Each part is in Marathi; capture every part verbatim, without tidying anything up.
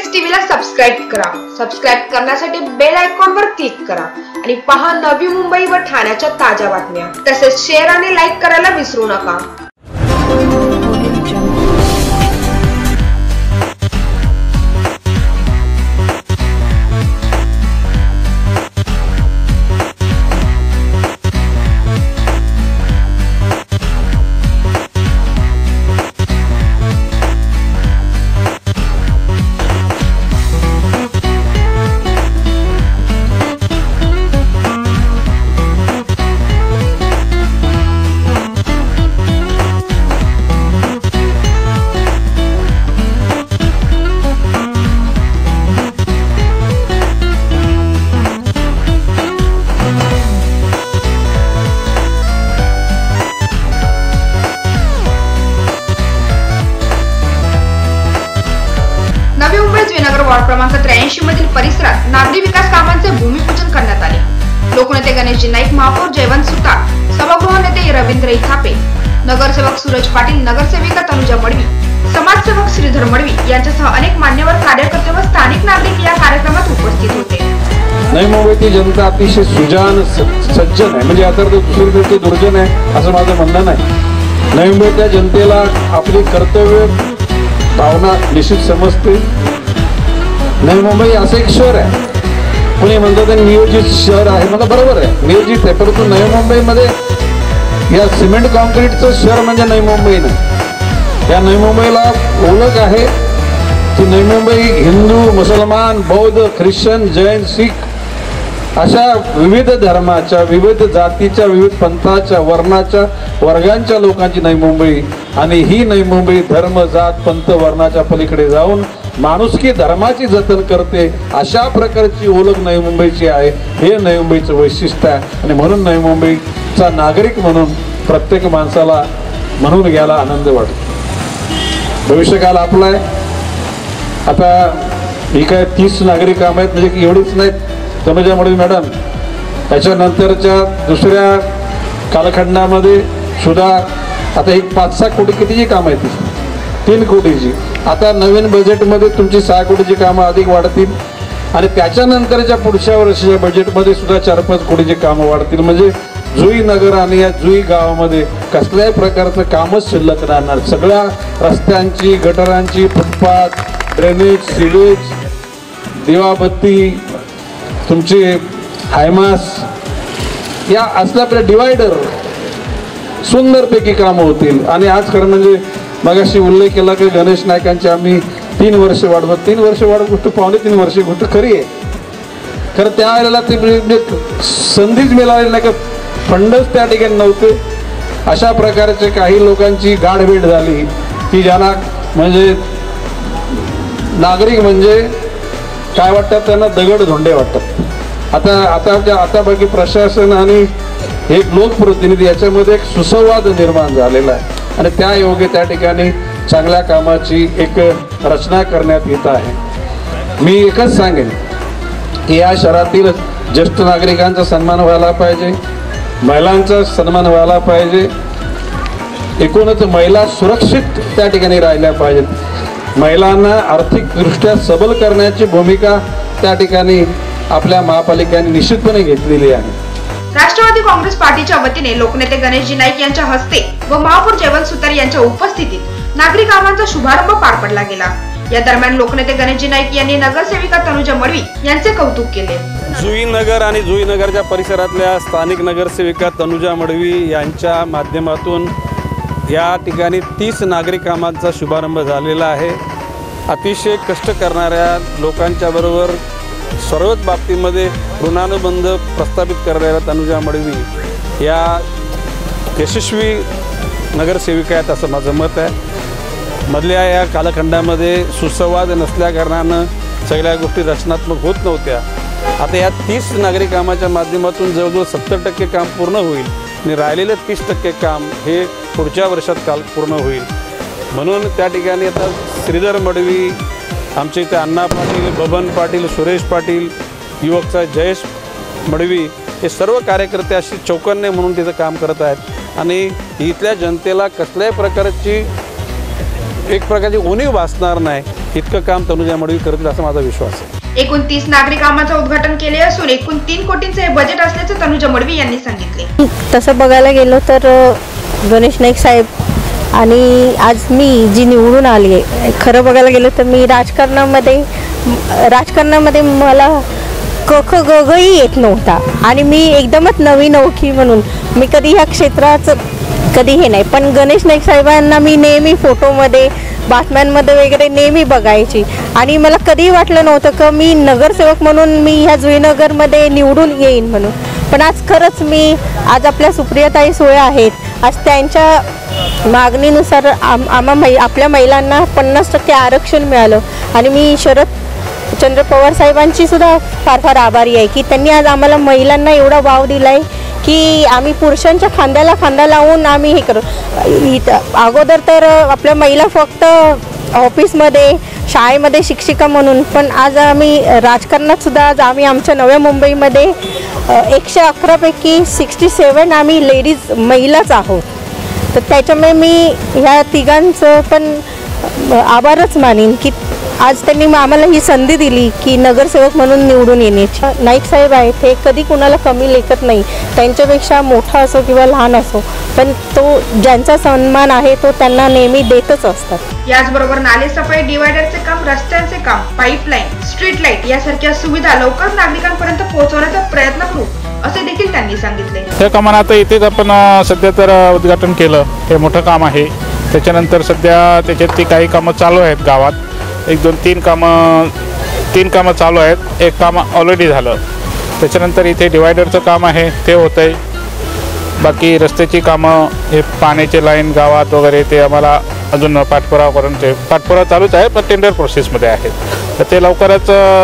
सिक्स टीव्हीला सबस्क्राइब करा। सबस्क्राइब करण्यासाठी बेल आयकॉनवर क्लिक करा आणि पहा नवी मुंबई व ठाण्याच्या ताज्या बातम्या। तसेच शेअर आणि लाईक करायला विसरू नका। नवी मुंबई जुईनगर वार्ड क्रमांक त्र्याऐंशी मधील परिसरात नागरी विकास कामांचे भूमिपूजन करण्यात आले। लोकनेते गणेशजी नाईक, महापौर जयवंत सुतार, सभागृह नेते रवींद्र इथापे, नगरसेवक सूरज पाटील, नगरसेविका तनुजा मडवी, समाजसेवक श्रीधर मडवी यांच्यासह अनेक मान्यवर कार्यकर्ते व स्थानिक नागरिक या कार्यक्रमात उपस्थित होते। नवी मुंबईची जनता अतिशय सुजान सज्जन आहे, म्हणजे आता दुसरी दुर्जन आहे असं माझं म्हणणं नाही। नवी मुंबईच्या जनतेला आपली कर्तव्य भावना निश्चित समजते। नवी मुंबई असं एक शहर आहे, कोणी म्हणतात नियोजित शहर आहे, मला बरोबर आहे, नियोजित आहे, परंतु नवी मुंबईमध्ये या सिमेंट कॉन्क्रीटचं शहर म्हणजे नवी मुंबई नाही। या नवी मुंबईला ओळख आहे की नवी मुंबई हिंदू, मुसलमान, बौद्ध, ख्रिश्चन, जैन, शीख अशा विविध धर्माच्या, विविध जातीच्या, विविध पंथाच्या, वर्णाच्या, वर्गांच्या लोकांची नवी मुंबई, आणि ही नवी मुंबई धर्म, जात, पंथ, वर्णाच्या पलीकडे जाऊन माणुसकी धर्माची जतन करते, अशा प्रकारची ओळख नवी मुंबईची आहे। हे नवी मुंबईचं वैशिष्ट्य आहे आणि म्हणून नवी मुंबईचा नागरिक म्हणून प्रत्येक माणसाला म्हणून घ्यायला आनंद वाटतो। भविष्यकाल आपला आहे। आता ही काय तीस नागरिक काम आहेत म्हणजे की एवढीच नाहीत, तनुजा मडवी मॅडम, त्याच्यानंतरच्या दुसऱ्या कालखंडामध्ये सुद्धा आता एक पाच सहा कोटी कितीची कामं आहेत, तीन कोटीची। आता नवीन बजेटमध्ये तुमची सहा कोटीची कामं अधिक वाढतील आणि त्याच्यानंतरच्या पुढच्या वर्षाच्या बजेटमध्ये सुद्धा चार पाच कोटीची कामं वाढतील। म्हणजे जुई नगर आणि या जुई गावामध्ये कसल्याही प्रकारचं कामच शिल्लक राहणार। सगळ्या रस्त्यांची, गटारांची, फुटपाथ, ड्रेनेज, सिवेज, दिवाबत्ती, तुमचे हायमास या असल्या आपल्या डिवायडर सुंदरपैकी कामं होतील। आणि आज खरं म्हणजे मगाशी उल्लेख केला की गणेश नाईकांची आम्ही तीन वर्ष वाढवत तीन वर्ष वाढत गोष्ट पावणे तीन वर्ष गोष्ट खरी आहे। खरं त्या वेळेला ते संधीच मिळाली नाही का, फंडच त्या ठिकाणी नव्हते। अशा प्रकारचे काही लोकांची गाठभेट झाली की ज्यांना म्हणजे नागरिक म्हणजे काय वाटतात, त्यांना दगड धोंडे वाटतात। आता आता आता बाकी प्रशासन आणि एक लोकप्रतिनिधी याच्यामध्ये एक सुसंवाद निर्माण झालेला आहे आणि त्या योगे त्या ठिकाणी चांगल्या कामाची एक रचना करण्यात येत आहे। मी एकच सांगेन की या शहरातील ज्येष्ठ नागरिकांचा सन्मान व्हायला पाहिजे, महिलांचा सन्मान व्हायला पाहिजे, एकूणच महिला सुरक्षित त्या ठिकाणी राहिल्या पाहिजेत। महिलांना आर्थिकदृष्ट्या सबल करण्याची भूमिका त्या ठिकाणी आपल्या महापालिकेने निश्चितपणे घेतलेली आहे। राष्ट्रवादी काँग्रेस पार्टीच्या वतीने लोकनेते गणेशजी नाईक यांच्या हस्ते व महापौर जयवंत सुतार यांच्या उपस्थितीत नागरी कामांचा शुभारंभ पार पडला गेला। या दरम्यान लोकनेते गणेशजी नाईक यांनी नगरसेविका तनुजा मडवी यांचे कौतुक केले। जुईनगर आणि जुईनगरच्या परिसरातल्या स्थानिक नगरसेविका तनुजा मडवी यांच्या माध्यमातून या ठिकाणी तीस नागरी कामांचा शुभारंभ झालेला आहे। अतिशय कष्ट करणाऱ्या लोकांच्या बरोबर सर्वच बाबतीमध्ये ऋणानुबंध प्रस्थापित करणाऱ्या तनुजा मडवी या यशस्वी नगरसेविका आहेत असं माझं मत आहे। मधल्या या कालखंडामध्ये सुसंवाद नसल्या कारणानं सगळ्या गोष्टी रचनात्मक होत नव्हत्या। आता या तीस नागरी कामाच्या माध्यमातून जवळजवळ सत्तर टक्के काम पूर्ण होईल आणि राहिलेलं तीस टक्के काम हे पुढच्या वर्षात काल पूर्ण होईल। म्हणून त्या ठिकाणी आता श्रीधर मडवी, आमचे इथे अण्णा पाटील, बबन पाटील, सुरेश पाटील, युवकचा जयेश मडवी हे सर्व कार्यकर्ते अशी चौकन्ने म्हणून तिथं काम करत आहेत आणि इथल्या जनतेला कसल्याही प्रकारची एक प्रकारची उणीव भासणार नाही इतकं काम तनुजा मडवी करतील असा माझा विश्वास आहे. एकूण तीस नागरी कामांचं उद्घाटन केले असून एकूण तीन कोटींचे हे बजेट असल्याचं तनुजा मडवी यांनी सांगितले. तसं बघायला गेलो तर गणेश नाईक साहेब आणि आज मी जी निवडून आली आहे, खरं बघायला गेलं तर मी राजकारणामध्ये राजकारणामध्ये मला क ख ग गही येत नव्हता आणि मी एकदमच नवीन नवखी म्हणून मी कधी ह्या क्षेत्राचं कधी हे नाही. पण गणेश नाईक साहेबांना मी नेहमी फोटोमध्ये बातम्यांमध्ये वगैरे नेहमी बघायची आणि मला कधीही वाटलं नव्हतं की मी नगरसेवक म्हणून मी ह्या जुईनगरमध्ये निवडून येईन म्हणून. पण आज खरंच मी आज आपल्या सुप्रियाताई सुळे आहेत, आज त्यांच्या मागणीनुसार आम आम्हा मै आपल्या महिलांना पन्नास टक्के आरक्षण मिळालं आणि मी शरद चंद्र पवार साहेबांची सुद्धा फार फार आभारी आहे की त्यांनी आज आम्हाला महिलांना एवढा वाव दिला आहे की आम्ही पुरुषांच्या खांद्याला खांदा लावून आम्ही हे करू. इथं अगोदर तर आपल्या महिला फक्त ऑफिसमध्ये शाळेमध्ये शिक्षिका म्हणून, पण आज आम्ही राजकारणात सुद्धा आज आम्ही आमच्या नव्या मुंबईमध्ये एकशे अकरापैकी सिक्स्टी सेवन आम्ही लेडीज महिलाच आहोत. तर त्याच्यामुळे मी ह्या तिघांचं पण आभारच मानेन की आज त्यांनी आम्हाला ही संधी दिली की नगरसेवक म्हणून निवडून येण्याची. नाईक साहेब आहेत ते कधी कुणाला कमी लेखत नाही, त्यांच्यापेक्षा मोठा असो किंवा लहान असो, पण तो ज्यांचा सन्मान आहे तो त्यांना नेहमी देतच असतात. याचबरोबर नाले सफाई, डिवायडरचे काम, रस्त्यांचे काम, पाईपलाईन, स्ट्रीट लाईट यासारख्या सुविधा लवकर नागरिकांपर्यंत पोहोचवण्याचा प्रयत्न करू असे देखील त्यांनी सांगितले. हे कामानं आता इथेच आपण सध्या तर उद्घाटन केलं, हे मोठं काम आहे. त्याच्यानंतर सध्या त्याच्यातली काही कामं चालू आहेत गावात, एक दोन तीन कामं तीन कामं चालू आहेत, एक काम ऑलरेडी झालं. त्याच्यानंतर इथे डिवायडरचं काम आहे ते होतं आहे. बाकी रस्त्याची कामं, हे पाण्याचे लाईन गावात वगैरे ते आम्हाला अजून पाठपुरावा करून ते पाठपुरावा चालूच आहे, पण टेंडर प्रोसेसमध्ये आहेत. तर ते लवकरच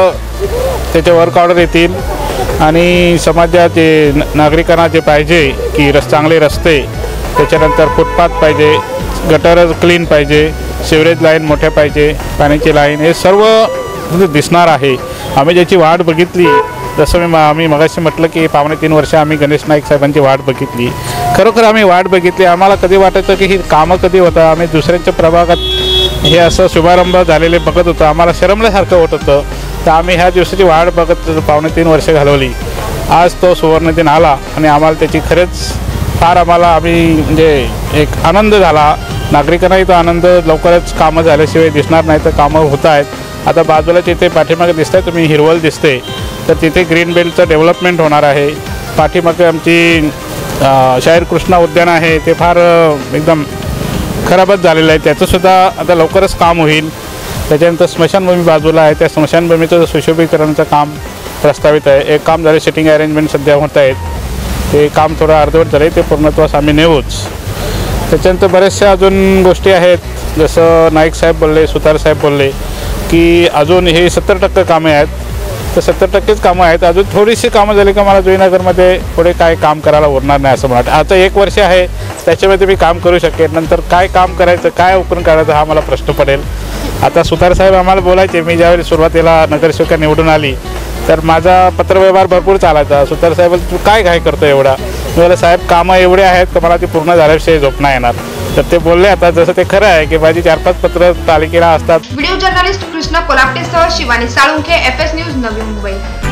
त्याचे वर्क ऑर्डर येतील आणि समाजाचे नागरिकांना जे पाहिजे की रस चांगले रस्ते, त्याच्यानंतर फुटपाथ पाहिजे, गटर क्लीन पाहिजे, सिवरेज लाईन मोठ्या पाहिजे, पाण्याची लाईन, हे सर्व दिसणार आहे. आम्ही ज्याची वाट बघितली, जसं मी आम्ही मगाशी म्हटलं की पावणे तीन वर्ष आम्ही गणेश नाईक साहेबांची वाट बघितली. खरोखर आम्ही वाट बघितली. आम्हाला कधी वाटायचं की ही कामं कधी होतं. आम्ही दुसऱ्यांच्या प्रभागात हे असं शुभारंभ झालेले बघत होतो, आम्हाला शरमल्यासारखं होत होतं. तर आम्ही ह्या दिवसाची वाट बघत पावणे तीन वर्ष घालवली. आज तो सुवर्णदिन आला आणि आम्हाला त्याची खरंच फार आम्हाला आम्ही म्हणजे एक आनंद झाला. नागरिकांनाही तो आनंद, लवकरच कामं झाल्याशिवाय दिसणार नाही, तर कामं होत आहेत. आता बाजूला तिथे पाठीमागे दिसत आहे तुम्ही, हिरवल दिसते, तर तिथे ग्रीन बेल्टचं डेव्हलपमेंट होणार आहे. पाठीमागे आमची शाहीर कृष्णा उद्यान आहे, ते फार एकदम खराबच झालेलं आहे, त्याचंसुद्धा आता लवकरच काम होईल. त्याच्यानंतर स्मशानभूमी बाजूला आहे, त्या स्मशानभूमीचं सुशोभीकरणाचं काम प्रस्तावित आहे. एक काम झालं, सिटिंग अरेंजमेंट सध्या होत आहेत, ते काम थोडं अर्धवट झालं आहे, ते पूर्णत्वास आम्ही नेऊच. त्याच्यानंतर बऱ्याचशा अजून गोष्टी आहेत, जसं नाईक साहेब बोलले, सुतार साहेब बोलले की अजून हे सत्तर टक्के कामे आहेत, तर सत्तर टक्केच कामं आहेत. अजून थोडीशी कामं झाली का मला जुईनगरमध्ये पुढे काय काम करायला उरणार नाही असं म्हणत. आता एक वर्ष आहे, त्याच्यामध्ये मी काम करू शकेन, नंतर काय काम करायचं, काय उपकरण काढायचं हा मला प्रश्न पडेल. आता सुतार साहेब आम्हाला बोलायचे, मी ज्यावेळी सुरुवातीला नगरसेवका निवडून आली तर माझा पत्रव्यवहार भरपूर चालायचा. सुतार साहेब तू काय काय करतो एवढा, मी बोला साहेब कामं एवढे आहेत का मला ती पूर्ण झाल्याशिवाय झोप नाही येणार. तर ते बोलले, आता जसं ते खरं आहे की माझी चार पाच पत्र तालिकेला असतात. व्हिडिओ जर्नलिस्ट कृष्णा कोलापटेसह Shivani Salunkhe, F S news, Navi Mumbai.